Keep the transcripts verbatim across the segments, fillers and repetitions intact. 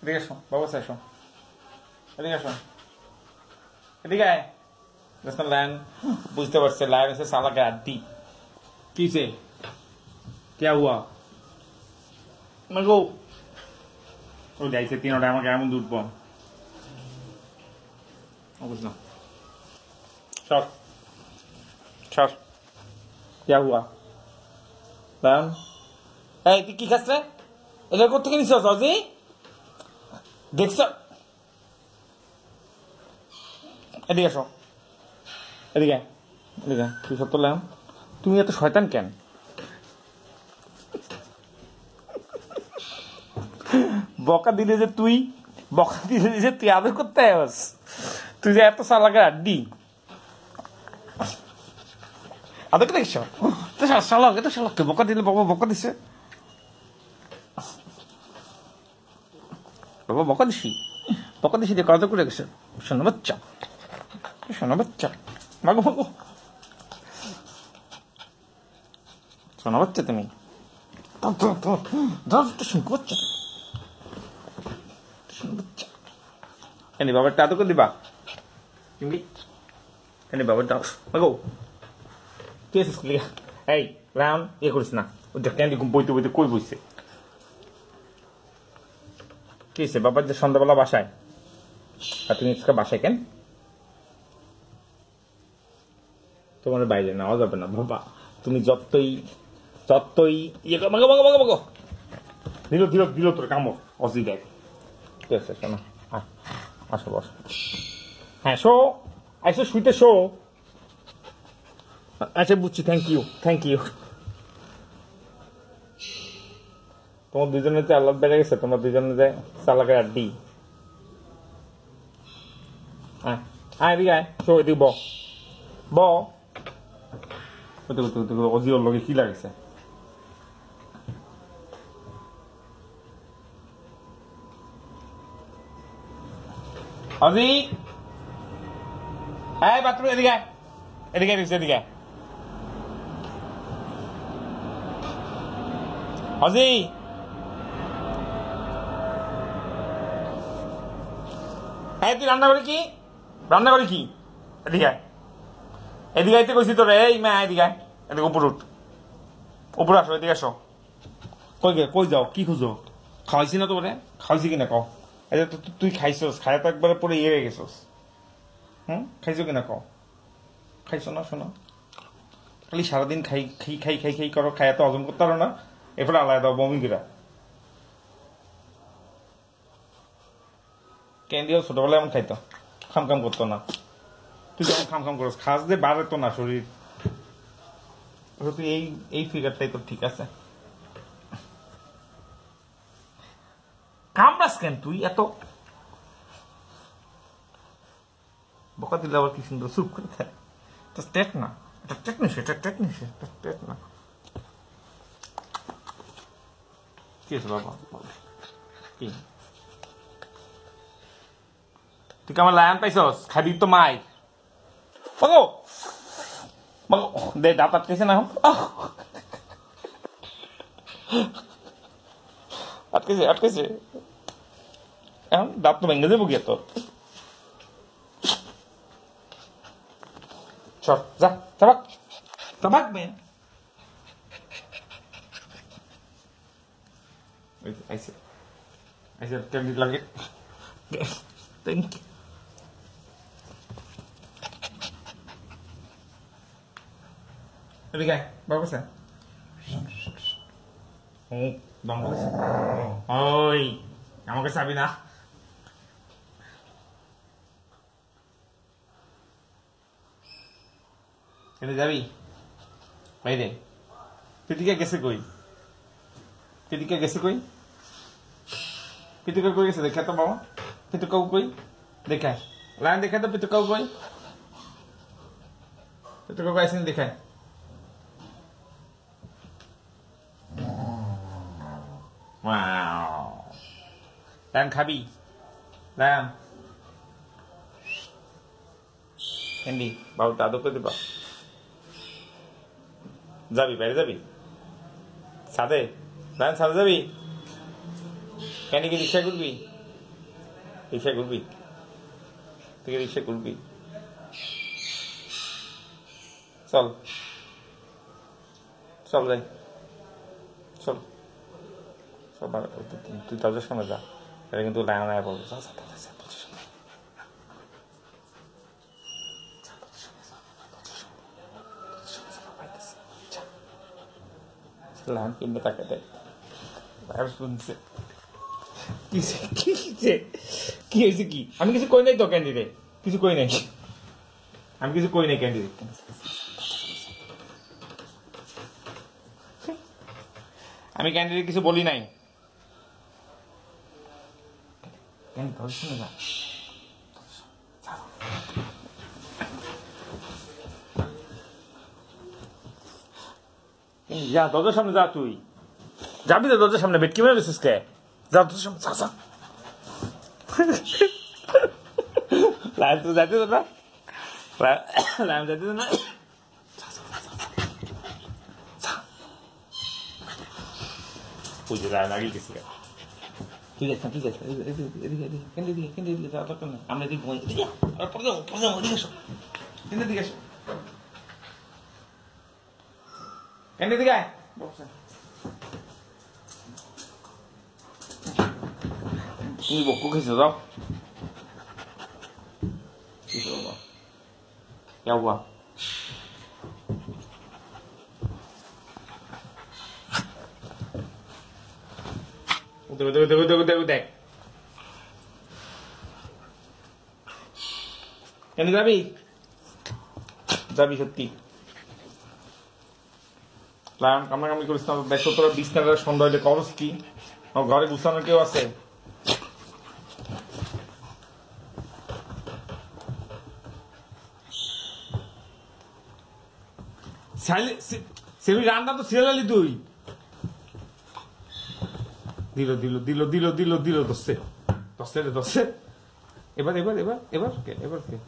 এদিকে আসো বাবা আসো এদিকে আসো এদিকে আয় দেখো লায়ন বুঝতে পারছে লায়ন এসে সালাকে আড্ডি কিসে क्या हुआ मैं को ओ जाइसे तीनों टाइम के एमन दूध पो ओ कुछ ना शॉट शॉट क्या हुआ लायन ए তুই কি খাস রে এটা কোথা থেকে নিছস আজি দেখছ এদিকে আসো এদিকে এদিকে তুই সত্য লায়ন তুমি এত শয়তান কেন বকা দিলে যে তুই বকা দিলে যে তুই আদর করতে আস তুই যে এত সালাকের আড্ডি আদর করে দেখছ তো শালাক এটা শালাককে বকা দিলে বাবা বকা দিছে বাবা বকা দিছি বকা দিছি দিয়ে আদর করে গেছে শোনো বাচ্চা শোনো বাচ্চা মাগো মাগো শোনো বাচ্চা তুমি শুনকো বাচ্চা এনে বাবারটা আদর করে দিবা তুমি এনে বাবারটা মাগো কে এসেছিস লিগা এই রাউন্ড ইয়ে করিস না ওটা ক্যান্ডি ঘুম বইতে বইতে কই বইছে কি হয়েছে বাবার যে সন্ধ্যাবেলা বাসায় আর তুমি আজকে বাসায় কেন তোমার বাইরে নেওয়া যাবে না বাবা তুমি যতই যতই ইয়ে মাগো মাগো মাগো মাগো দিল দিল দিল তোর কামড় অসি দেখ ঠিক আছে শোনো আসো বস হ্যাঁ শো আইসো শুইতে শো আচ্ছা বুঝছি থ্যাংক ইউ থ্যাংক ইউ তোমার দুজনের যে আল্লাহ বেড়ে গেছে তোমার দুজনের যে চালাকের আড্ডি হ্যাঁ হ্যাঁ এদিকে আয় শো এদিকে ব ব অজিওর লগে কি লাগছে অজি হ্যাঁ বাথরুম এদিকে এদিকে এদিকে অজি হ্যাঁ তুই রান্না করি কি রান্না করি কি এদিকে এদিকে আইতে কইছি তোর এই মা এদিকে এদিকে উপর উঠ উপর আসো এদিকে আসো কই গে কই যাও কি খুঁজো খাওয়াইছি না তোরে খাওয়াইছি কিনা কও এই তুই খাইছস খায় তো একবারে পরে ইয়ে হয়ে গেছস হুম খাইছো কিনা কও খাইছো না শোনো খালি সারাদিন খাই খাই খাই খাই খাই করো খাই এত হজম করতে পারো না এরপরে আলাদা দাও বমি গিরা ক্যান্ডিও ছোটবেলায় এমন খাইতো খাম খাম করতো না তুই যখন খাম খাম করস খাস যে বাড়ে তো না শরীর তুই এই এই ফিগারটাই তো ঠিক আছে কামড়াস কেন তুই এত বকা দিলে আবার কি সুন্দর চুপ করে থাকে এটা টেট না এটা টেকনিস এটা টেকনিস এটা টেট না কি আছে বাবা কি তুই কেমন লায়ন পাইছস খাবি তো মাই মাগো মাগো দে দাঁত আটকেছে না আটকেছে আটকেছে এখন দাঁত তো ভেঙে যাবো গিয়ে তোর চল যা চাবাক চাবাক মেয়ে আইসে আইসে ক্যান্ডি লাগে থ্যাংক ইউ এদিকে বাবা স্যার হুম দম করেছে ওই আমাকে চাবি না এনে যাবি বাইরে পিটিকা গেছে কই পিটিকা গেছে কই পিটিকা কই গেছে দেখা তো বাবা পিটুকাও কই দেখা লাইন দেখা তো পিটুকাও কই পিটুকা কই আসেন দেখায় Wow. Lan খাবি Lan ক্যান্ডি বাবু দাদু করে দিবা যাবি বাইরে যাবি সাদে Lan সাদে যাবি ক্যান্ডি কি রিক্সা করবি রিক্সা করবি তুই রিক্সা করবি চল চল যাই চল চল তুই দরজার সামনে যা এটা কিন্তু লাইন লাইন বলবো লাইন কিনবে তাকে দেয় শুনছে কি হয়েছে কি আমি কিছু কই নাই তো ক্যান্ডিডেট কিছু কই নাই আমি কিছু কই নাই ক্যান্ডিডেট আমি ক্যান্ডিডেট কিছু বলি নাই যা দরজার সামনে যা তুই যাবি তো দরজার সামনে বেট কি মেরে রেছিস কে যা দরজার সামনে যা যা লাইন তো যাইতে তো না লাইন যাইতে তো না বুঝে লাইন আগে গেছি ঠিক আছে ঠিক আছে কেন্দ্রে দিকে কেন্দ্রে দিকে যাওয়া দরকার নেই আমরা এদিকে ঘুমাই পড়ে যাবো পড়ে যাবো ওদিকে এসো কেন্দ্রের দিকে এসো কেন্দ্রের দিকে তুমি বকু খেয়েছো যাও क्या हुआ उधर उधर उधर उधर उधर उधर কেন যাবি যাবি সত্যি লায়ন কামড়াকামড়ি করিস না দেখো তোরা বিছনাটা সন্ধ্যা হইলে করস কি ঘরে গুছানোর কেউ আছে রান্না তো সিরিয়ালি তুই দিল দিল দিল দিল দিল দিল দশে দশে রে দশে এবার এবার এবার এবার কে এবার কে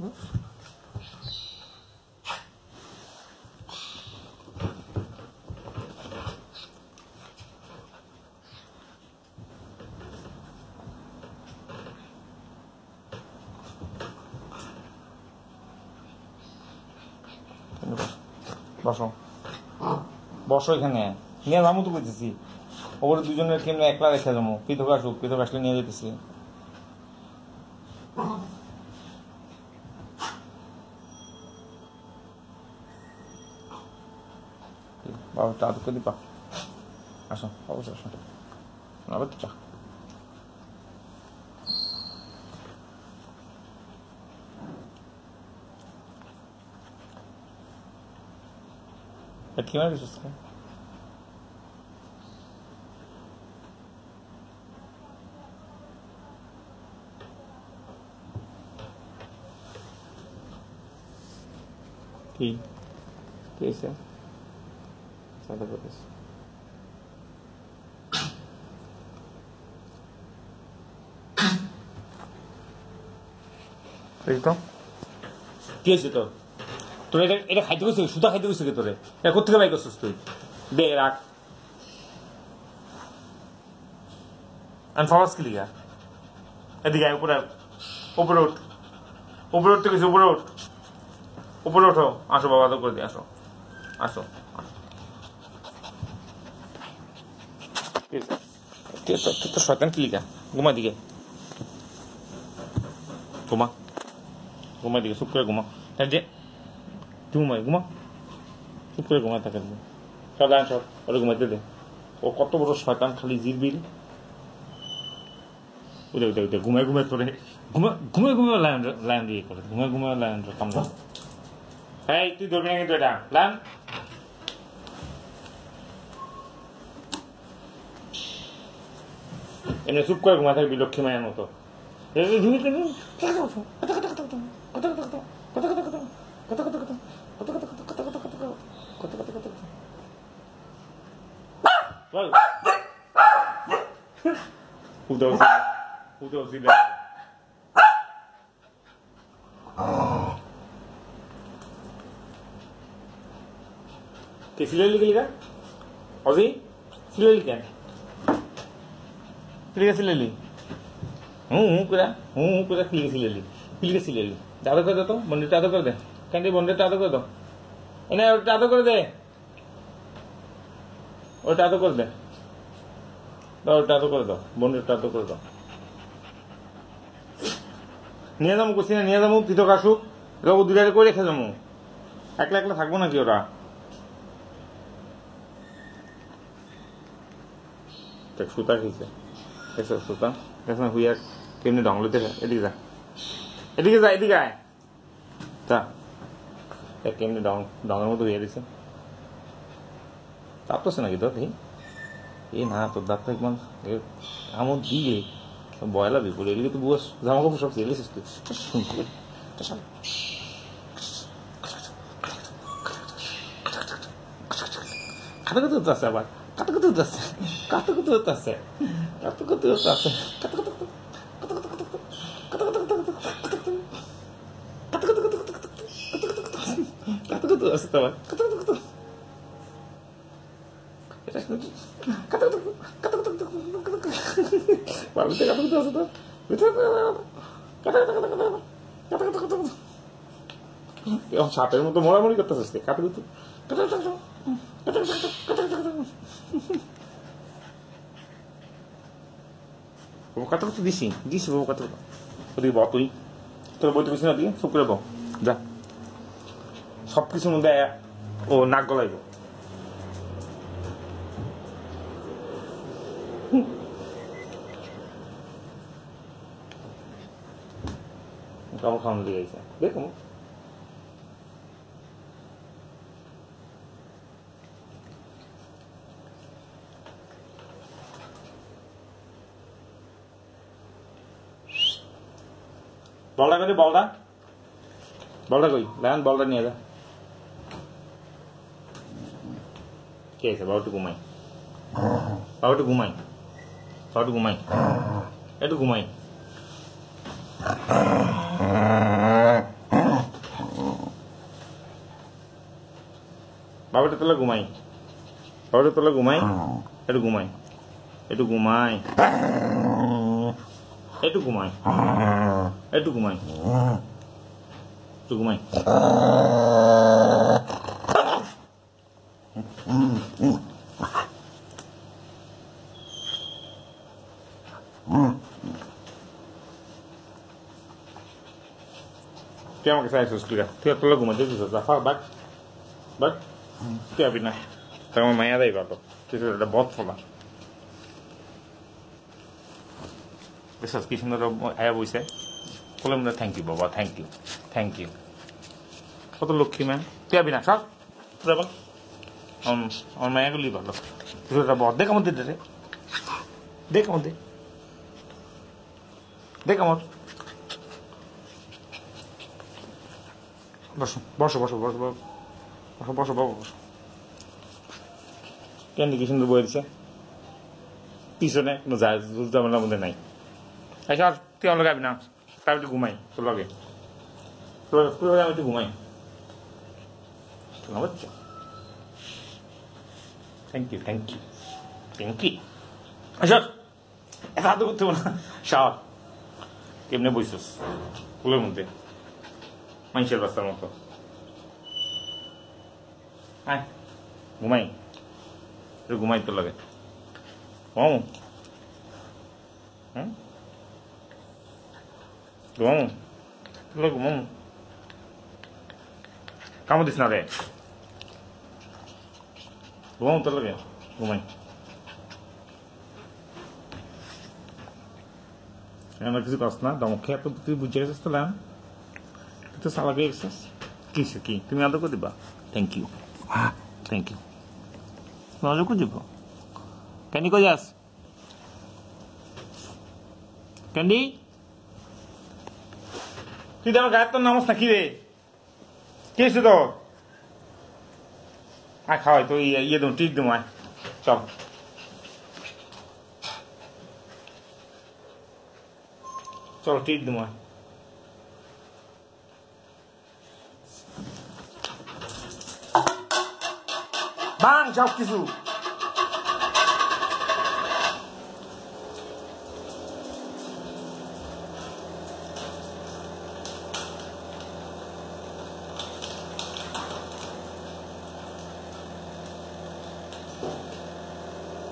বসো বসো এখানে নিয়ে যাবো তো বুঝতেছি ওপরে দুজনের কেমনে একলা রেখে যাবো পৃথক আসুক পৃথক আসলে নিয়ে যেতেছি বাবা চা দুঃখ দিপা আসো অবশ্যই আসো আবার তো চা ¿Qué me dices? ¿Qué? ¿Qué es eso? Santa Cruz. ¿Listo? ¿Qué es esto? তোর এটা এটা খাইতে গেছে সুতা খাইতে গেছে তোরে এটা কোথেকে বাই করছিস তুই দে রাখ আমি ফরাস কি লিগা এদিকে আয় উপরে উপরে উঠ উপরে উঠতে গেছি উপরে উঠ উপরে ওঠো আসো বাবা তো করে দিয়ে আসো আসো তো শয়তান কি লিগা ঘুমা দিকে ঘুমা ঘুমা দিকে চুপ করে ঘুমা যে ঘুমাই ঘুমা চুপ করে ঘুমায় থাকে সদান সব ওরা ঘুমাইতে দে ও কত বড় শয়তান খালি জিরবিল উদে উদে উদে ঘুমায় ঘুমায় তোরে ঘুমা ঘুমে ঘুমে লায়ন লায়ন দিয়ে করে ঘুমে ঘুমে লায়ন কামড়া এই তুই ধরবি না কিন্তু এটা লায়ন এমনি চুপ করে ঘুমায় থাকবি লক্ষ্মী মায়ের মতো ঘুমি Udah sih, udah sih dah. Ke silali ke liga? Ozi? Silali kan? Liga silali. হুঁ হুঁ করে হুঁ হুঁ করে ফিলিকে সিলেলি ফিলিকে সিলেলি আদর করে দে তো বন্ধুটা আদর করে দে ক্যান্ডি বন্ধুটা আদর করে দাও এনে ওটা আদর করে দে ওটা আদর করে দে দাও ওটা আদর করে দাও বন্ধুটা আদর করে দাও নিয়ে যাবো কুসিনে নিয়ে যাবো পৃথক আসুক এরকম দুটারে করে রেখে যাবো একলা একলা থাকবো নাকি ওরা দেখ সুতা খেয়েছে এসে সুতা এসে হুইয়া কেমনি ডংলিতে এদিকে যা এদিকে যা এদিকে আয় যা কেমনি ডং ডঙের মতো হয়ে দিছে তাপতেছে নাকি তোর দেখি এই না তোর দাঁতটা একদম এমন দিয়ে বয়লা বিপুল এগুলি তো বুয়া জামা কাপড় সব চেয়েছিস তুই কাটা কত হতে আছে আবার কাটা কত হতে আছে কাটা কত হতে আছে কাটা কত হতে আছে কাটা কত কাটা কত আছে তোমার কাটা কত কত কাটা কত কাটা কত বাড়িতে কাটা কত আছে তো কাটা কাটা কাটা কাটা কাটা কাটা কাটা সাপের মতো মরামরি করতেছিস কাটা কত কাটা কাটা কাটা কাটা কাটা কাটা কত কত দিছি দিছি বাবু কত ওদিকে ব তুই তোর বইতে পিছনে না দিয়ে চুপ করে বউ যা সব কিছুর মধ্যে ও নাক গলাইব কামড় খাওয়ানো দিয়ে গেছে দেখো বলটা কই বলটা বলটা কই লায়ন বলটা নিয়ে যা কে আছে বাবু একটু ঘুমাই বাবু একটু ঘুমাই বাবু একটু ঘুমাই একটু ঘুমাই বাবুটা তোলা ঘুমাই বাবুটা তোলা ঘুমাই একটু ঘুমাই একটু ঘুমাই একটু ঘুমাই একটু ঘুমাই একটু ঘুমাই তুই আমাকে চাইছিস তুই তুই তোলা ঘুমাই দিয়েছিস বাট বাট তুই আবি না তাই আমার মায়া দেয় ভালো তুই তো একটা বধ ফলা বিশ্বাস কি সুন্দর আয়া বইছে বলে মনে থ্যাংক ইউ বাবা থ্যাংক ইউ থ্যাংক ইউ কত লক্ষ্মী ম্যাম তুই আবি না সব তুই বল আমার মায়াগুলি ভালো তুই একটা বধ দেখ আমার দিতে রে দেখ আমার দেখ দেখ আমার বসো বসো বসো বসো বসো বসো বাবু বসো ক্যান্ডি কি সুন্দর বই দিছে পিছনে কোনো যায় জামেলার মধ্যে নাই আচ্ছা তুই আমার লগে আবি না তাই একটু ঘুমাই তোর লগে তোর তোর লগে আমি একটু ঘুমাই বুঝছো thank you thank you thank you আচ্ছা এত হাতে করতে না শাওয়ার কেমনে বইছিস ফুলের মধ্যে মানুষের রাস্তার মতো আয় ঘুমাই একটু ঘুমাই তোর লাগে ঘুমাবো হুম ঘুমাবো তোর লাগে ঘুমাবো কামড় দিস না রে ঘুমাবো তোর লাগে ঘুমাই আমার কিছু কষ্ট না দমক খেয়ে তো তুই বুঝে গেছিস তো লাম তুই তো সালা গিয়ে গেছিস কিসে কি তুমি আদর করে দিবা থ্যাংক ইউ থ্যাংক ইউ আদর করে দিব ক্যান্ডি কই যাস ক্যান্ডি তুই তো আমার গায়ের তোর নামস না কি রে কি হয়েছে তোর আয় খাওয়াই তো ইয়ে দেবো টিক দেবো আয় চল চলো টিক দেবো আয় বাং সব কিছু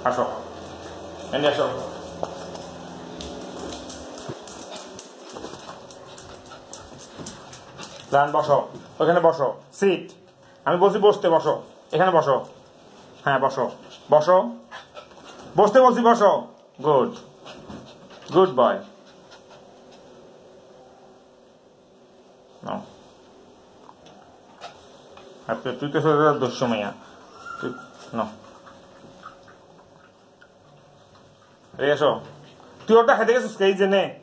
আসো এনে আসো যান বসো ওখানে বসো সিট আমি বলছি বসতে বসো এখানে বসো হ্যাঁ বসো বসো বসতে বলছি বসো গুড গুড বয় তুই তো দুঃসময়া তুই না এসো তুই ওটা খেতে গেছিস এই জেনে